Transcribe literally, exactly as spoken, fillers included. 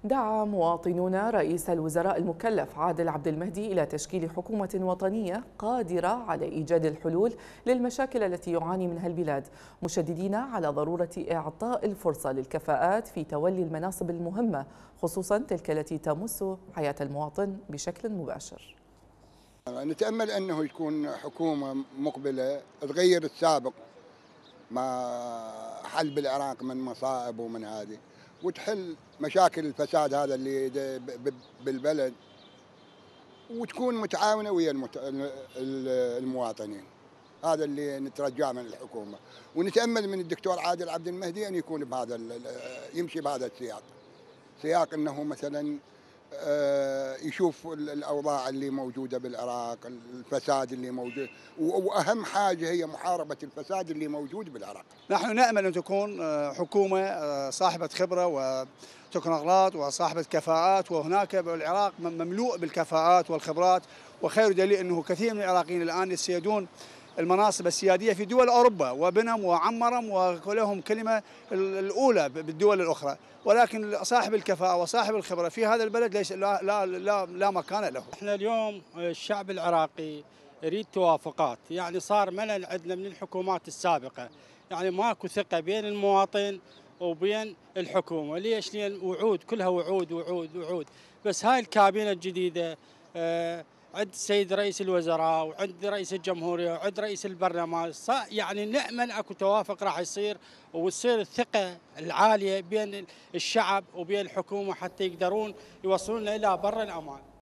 دعا مواطنون رئيس الوزراء المكلف عادل عبد المهدي إلى تشكيل حكومة وطنية قادرة على إيجاد الحلول للمشاكل التي يعاني منها البلاد، مشددين على ضرورة إعطاء الفرصة للكفاءات في تولي المناصب المهمة، خصوصا تلك التي تمس حياة المواطن بشكل مباشر. نتأمل أنه يكون حكومة مقبلة تغير السابق ما حل بالعراق من مصائب ومن هذه، وتحل مشاكل الفساد هذا اللي بالبلد، وتكون متعاونة ويا المواطنين. هذا اللي نترجاه من الحكومة، ونتأمل من الدكتور عادل عبد المهدي أن يكون بهذا يمشي بهذا السياق، سياق أنه مثلا يشوف الأوضاع اللي موجودة بالعراق، الفساد اللي موجود، وأهم حاجة هي محاربة الفساد اللي موجود بالعراق. نحن نأمل أن تكون حكومة صاحبة خبرة وتكنولوجيات وصاحبة كفاءات، وهناك بالعراق مملوء بالكفاءات والخبرات، وخير دليل أنه كثير من العراقيين الآن يسيدون المناصب السيادية في دول أوروبا، وبنهم وعمرهم ولهم كلمة الأولى بالدول الأخرى، ولكن صاحب الكفاءة وصاحب الخبرة في هذا البلد ليس لا لا لا, لا مكان له. احنا اليوم الشعب العراقي يريد توافقات، يعني صار ملل عندنا من الحكومات السابقة، يعني ماكو ثقة بين المواطن وبين الحكومة. ليش؟ لأن وعود كلها وعود وعود وعود. بس هاي الكابينة الجديدة آه عند السيد رئيس الوزراء وعند رئيس الجمهورية وعند رئيس البرلمان، يعني نأمل اكو توافق راح يصير، وتصير الثقة العالية بين الشعب وبين الحكومة حتى يقدرون يوصلون الى بر الامان.